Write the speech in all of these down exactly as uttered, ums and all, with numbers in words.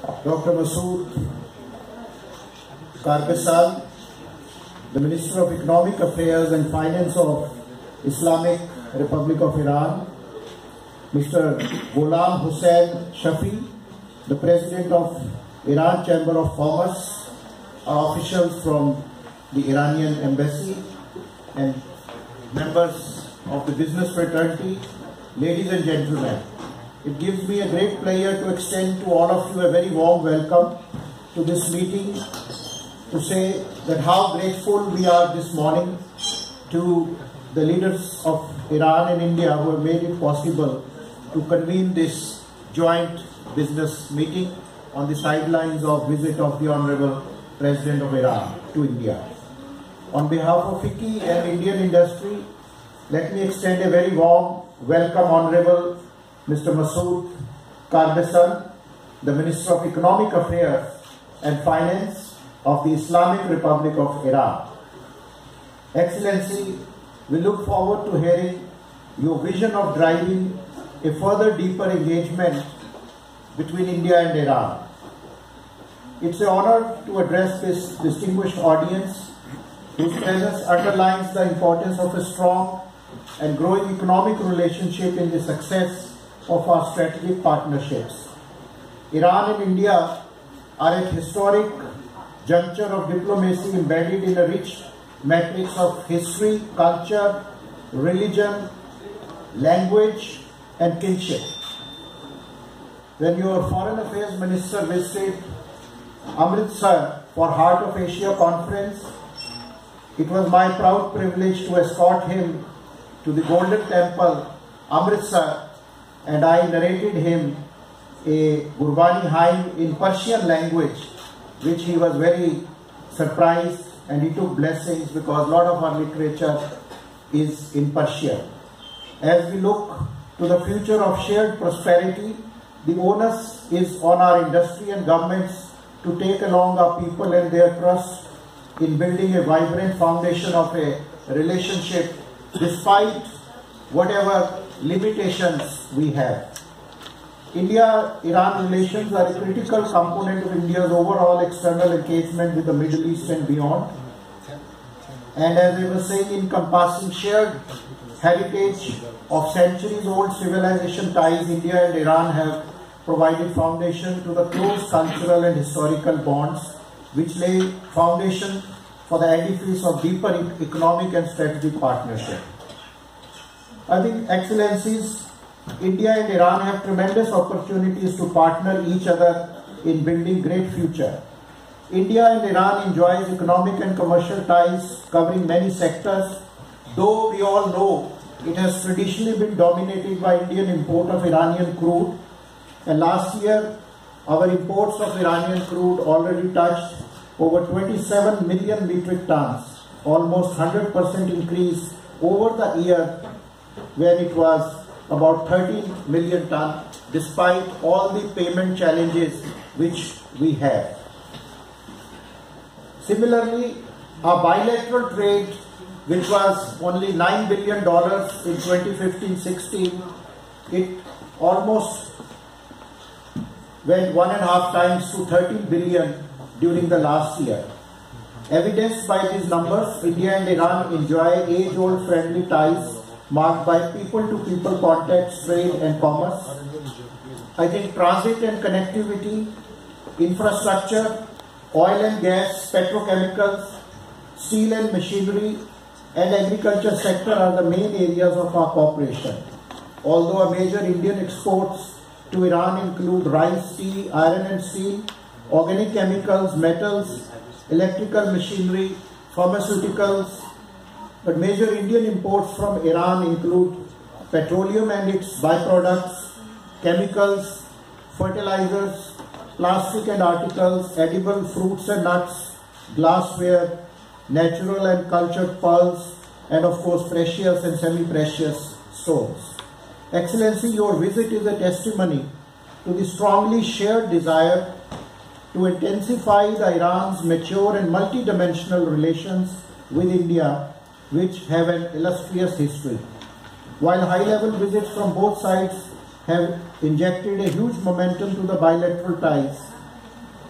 Doctor Masoud, Karbasian, the Minister of Economic Affairs and Finance of Islamic Republic of Iran, Mister Ghulam Hussain Shafi, the President of Iran Chamber of Commerce, our officials from the Iranian Embassy, and members of the business fraternity, ladies and gentlemen. It gives me a great pleasure to extend to all of you a very warm welcome to this meeting, to say that how grateful we are this morning to the leaders of Iran and India who have made it possible to convene this joint business meeting on the sidelines of visit of the Honorable President of Iran to India. On behalf of FICCI and Indian industry, let me extend a very warm welcome, Honorable Mister Masoud Karbasian, the Minister of Economic Affairs and Finance of the Islamic Republic of Iran. Excellency, we look forward to hearing your vision of driving a further deeper engagement between India and Iran. It's an honor to address this distinguished audience whose presence underlines the importance of a strong and growing economic relationship in the success of our strategic partnerships. Iran and India are at historic juncture of diplomacy embedded in a rich matrix of history, culture, religion, language, and kinship. When your Foreign Affairs Minister visited Amritsar for Heart of Asia conference, it was my proud privilege to escort him to the Golden Temple, Amritsar, and I narrated him a Gurbani hymn in Persian language, which he was very surprised, and he took blessings because a lot of our literature is in Persian. As we look to the future of shared prosperity, the onus is on our industry and governments to take along our people and their trust in building a vibrant foundation of a relationship despite whatever limitations we have. India-Iran relations are a critical component of India's overall external engagement with the Middle East and beyond. And as I was saying, encompassing shared heritage of centuries-old civilization ties, India and Iran have provided foundation to the close cultural and historical bonds, which lay foundation for the edifice of deeper economic and strategic partnership. I think, Excellencies, India and Iran have tremendous opportunities to partner each other in building great future. India and Iran enjoys economic and commercial ties covering many sectors, though we all know it has traditionally been dominated by Indian import of Iranian crude. And last year, our imports of Iranian crude already touched over twenty-seven million metric tons, almost one hundred percent increase over the year when it was about thirteen million tons, despite all the payment challenges which we have. Similarly, our bilateral trade, which was only nine billion dollars in twenty fifteen sixteen, it almost went one and a half times to thirteen billion during the last year. Evidenced by these numbers, India and Iran enjoy age-old friendly ties marked by people-to-people contacts, trade and commerce. I think transit and connectivity, infrastructure, oil and gas, petrochemicals, steel and machinery, and agriculture sector are the main areas of our cooperation. Although a major Indian exports to Iran include rice, tea, iron and steel, organic chemicals, metals, electrical machinery, pharmaceuticals, but major Indian imports from Iran include petroleum and its byproducts, chemicals, fertilizers, plastic and articles, edible fruits and nuts, glassware, natural and cultured pearls, and of course precious and semi-precious stones. Excellency, your visit is a testimony to the strongly shared desire to intensify the Iran's mature and multidimensional relations with India, which have an illustrious history. While high-level visits from both sides have injected a huge momentum to the bilateral ties,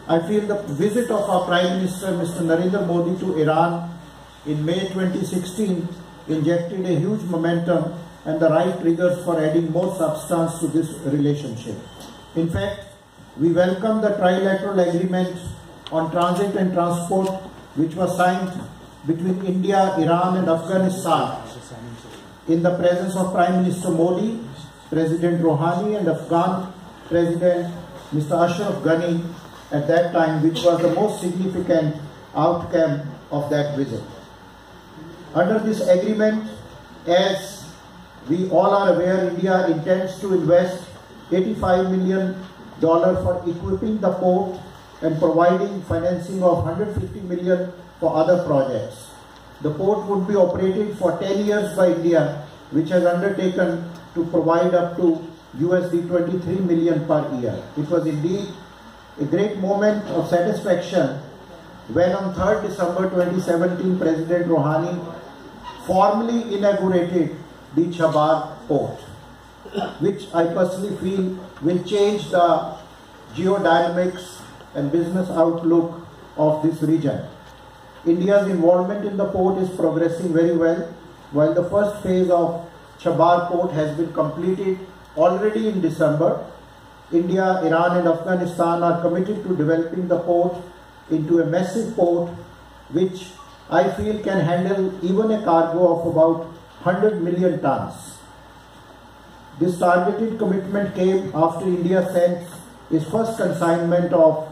I feel the visit of our Prime Minister, Mister Narendra Modi, to Iran in May twenty sixteen injected a huge momentum and the right triggers for adding more substance to this relationship. In fact, we welcome the trilateral agreement on transit and transport which was signed between India, Iran and Afghanistan in the presence of Prime Minister Modi, President Rouhani and Afghan President Mister Ashraf Ghani at that time, which was the most significant outcome of that visit. Under this agreement, as we all are aware, India intends to invest eighty-five million dollars for equipping the port and providing financing of one hundred fifty million dollars for other projects. The port would be operated for ten years by India, which has undertaken to provide up to U S D twenty-three million dollars per year. It was indeed a great moment of satisfaction when on third December twenty seventeen, President Rouhani formally inaugurated the Chabar port, which I personally feel will change the geodynamics and business outlook of this region. India's involvement in the port is progressing very well. While the first phase of Chabar port has been completed already in December, India, Iran and Afghanistan are committed to developing the port into a massive port which I feel can handle even a cargo of about one hundred million tons. This targeted commitment came after India sent its first consignment of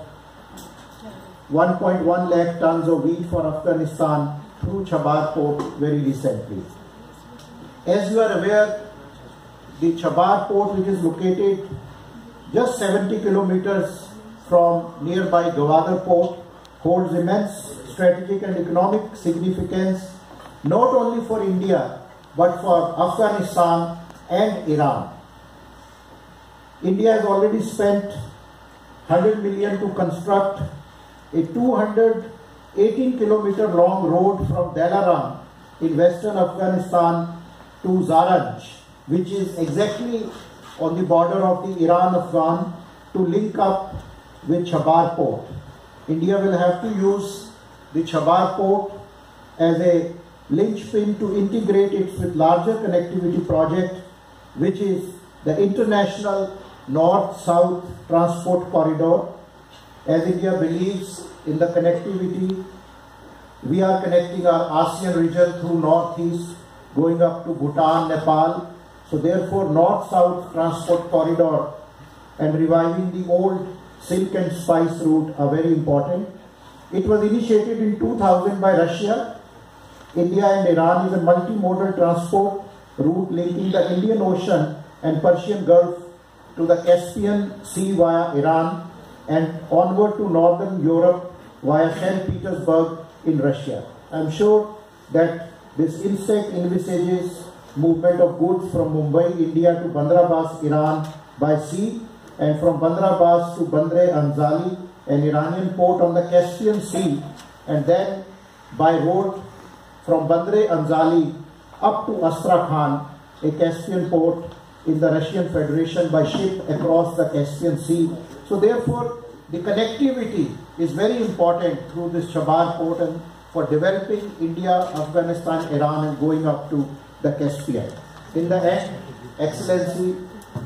one point one lakh tons of wheat for Afghanistan through Chabar port very recently. As you are aware, the Chabar port, which is located just seventy kilometers from nearby Gwadar port, holds immense strategic and economic significance not only for India but for Afghanistan and Iran. India has already spent one hundred million to construct a two hundred eighteen kilometer long road from Dalaram in western Afghanistan to Zaranj, which is exactly on the border of the Iran-Afghan, to link up with Chabar port. India will have to use the Chabar port as a linchpin to integrate it with larger connectivity project, which is the International North-South Transport Corridor. As India believes in the connectivity, we are connecting our ASEAN region through Northeast, going up to Bhutan, Nepal. So therefore, North-South Transport Corridor and reviving the old silk and spice route are very important. It was initiated in two thousand by Russia. India and Iran is a multimodal transport route linking the Indian Ocean and Persian Gulf to the Caspian Sea via Iran and onward to Northern Europe via Saint Petersburg in Russia. I am sure that this insect envisages movement of goods from Mumbai, India to Bandar Abbas, Iran by sea, and from Bandar Abbas to Bandre Anzali, an Iranian port on the Caspian Sea, and then by road from Bandre Anzali up to Astrakhan, a Caspian port in the Russian Federation, by ship across the Caspian Sea. So therefore, the connectivity is very important through this Chabar port and for developing India, Afghanistan, Iran and going up to the Caspian. In the end, Excellency,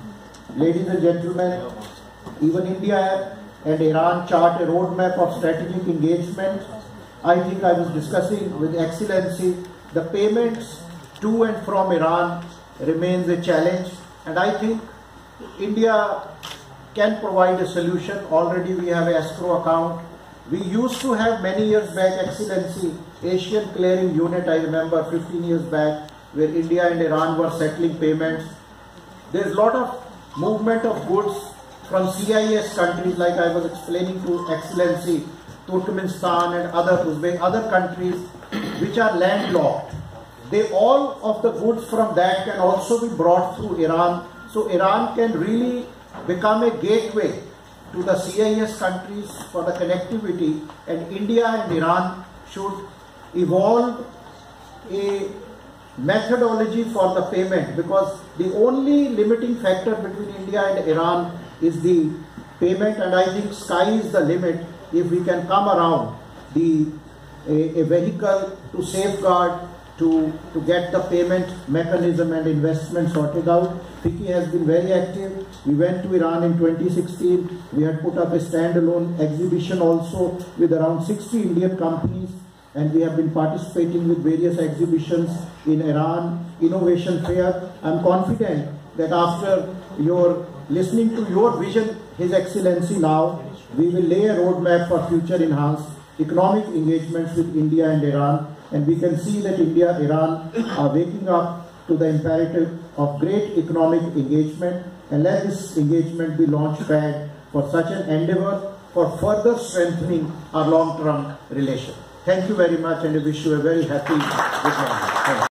ladies and gentlemen, even India and Iran chart a roadmap of strategic engagement. I think I was discussing with Excellency, the payments to and from Iran remains a challenge, and I think India can provide a solution. Already we have an escrow account. We used to have many years back, Excellency, Asian Clearing Unit, I remember fifteen years back, where India and Iran were settling payments. There is a lot of movement of goods from C I S countries, like I was explaining to Excellency, Turkmenistan and other Uzbek, other countries which are landlocked. They, all of the goods from that can also be brought through Iran. So Iran can really become a gateway to the C I S countries for the connectivity, and India and Iran should evolve a methodology for the payment, because the only limiting factor between India and Iran is the payment, and I think sky is the limit if we can come around the a, a vehicle to safeguard to, to get the payment mechanism and investment sorted out. FICCI has been very active. We went to Iran in twenty sixteen. We had put up a standalone exhibition also with around sixty Indian companies, and we have been participating with various exhibitions in Iran, Innovation Fair. I am confident that after your listening to your vision, His Excellency, now we will lay a roadmap for future enhanced economic engagements with India and Iran, and we can see that India and Iran are waking up to the imperative of great economic engagement, and let this engagement be launchpad for such an endeavor for further strengthening our long-term relation. Thank you very much, and I wish you a very happy good morning. Thank you.